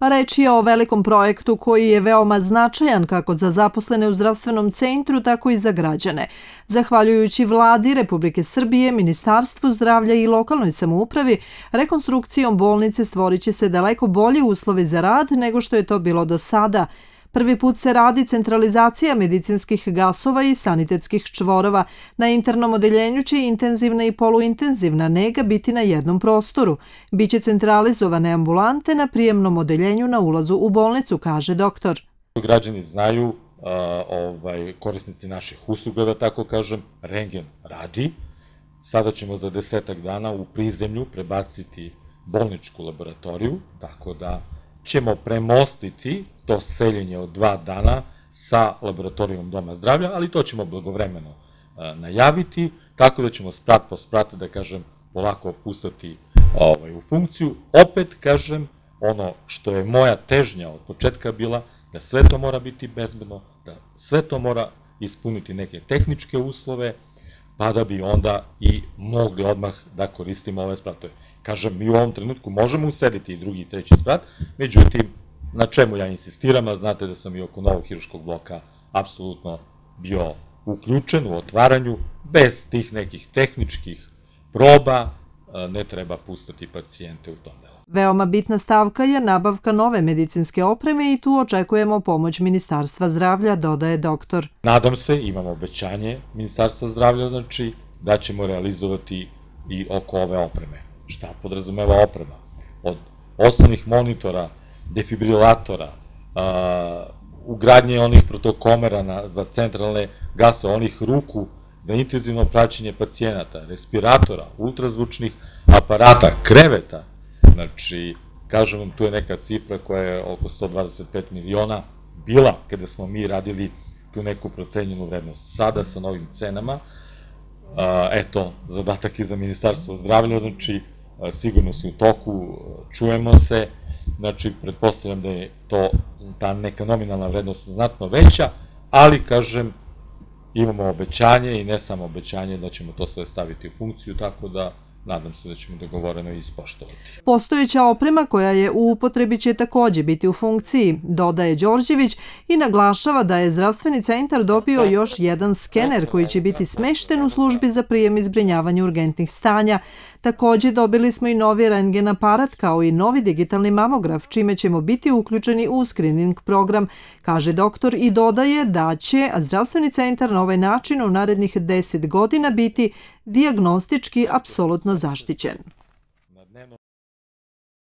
Reč je o velikom projektu koji je veoma značajan kako za zaposlene u zdravstvenom centru, tako i za građane. Zahvaljujući Vladi Republike Srbije, Ministarstvu zdravlja i lokalnoj samoupravi, rekonstrukcijom bolnice stvorit će se daleko bolji uslovi za rad nego što je to bilo do sada. Prvi put se radi centralizacija medicinskih gasova i sanitetskih čvorova. Na internom odeljenju će intenzivna i poluintenzivna nega biti na jednom prostoru. Biće centralizovane ambulante na prijemnom odeljenju na ulazu u bolnicu, kaže doktor. Građani znaju, korisnici naših usluga, da tako kažem, rentgen radi. Sada ćemo za 10 dana u prizemlju prebaciti bolničku laboratoriju, tako da ćemo premostiti to seljenje od 2 dana sa laboratorijom Doma zdravlja, ali to ćemo blagovremeno najaviti, tako da ćemo sprat po sprat, da kažem, polako pustati u funkciju. Opet, kažem, ono što je moja težnja od početka bila, da sve to mora biti bezbedno, da sve to mora ispuniti neke tehničke uslove, pa da bi onda i mogli odmah da koristimo ove spratove. Kažem, mi u ovom trenutku možemo usediti i drugi i treći sprat, međutim, na čemu ja insistiram, a znate da sam i oko novog hiruškog bloka apsolutno bio uključen u otvaranju, bez tih nekih tehničkih proba ne treba pustiti pacijente u tom delu. Veoma bitna stavka je nabavka nove medicinske opreme i tu očekujemo pomoć Ministarstva zdravlja, dodaje doktor. Nadam se, imamo obećanje Ministarstva zdravlja, znači da ćemo realizovati i oko ove opreme. Šta podrazumeva oprema? Od osnovnih monitora, defibrilatora, ugradnje onih protokomera za centralne gasove, onih ruku za intenzivno praćenje pacijenata, respiratora, ultrazvučnih aparata, kreveta. Znači, kažem vam, tu je neka cifra koja je oko 125 miliona bila kada smo mi radili tu neku procenjenu vrednost. Sada sa novim cenama, eto, zadatak je za Ministarstvo zdravlja, znači, sigurno su u toku, čujemo se, znači, pretpostavljam da je ta neka nominalna vrednost znatno veća, ali, kažem, imamo obećanje i ne samo obećanje da ćemo to sve staviti u funkciju, tako da nadam se da ćemo dogovoreno i ispoštovati. Postojeća oprema koja je u upotrebi će takođe biti u funkciji, dodaje Đorđević i naglašava da je zdravstveni centar dobio još jedan skener koji će biti smešten u službi za prijem i zbrinjavanje urgentnih stanja. Takođe dobili smo i novi rentgen aparat kao i novi digitalni mamograf, čime ćemo biti uključeni u skrining program, kaže doktor i dodaje da će zdravstveni centar na ovaj način u narednih 10 godina biti dijagnostički apsolutno zaštićen.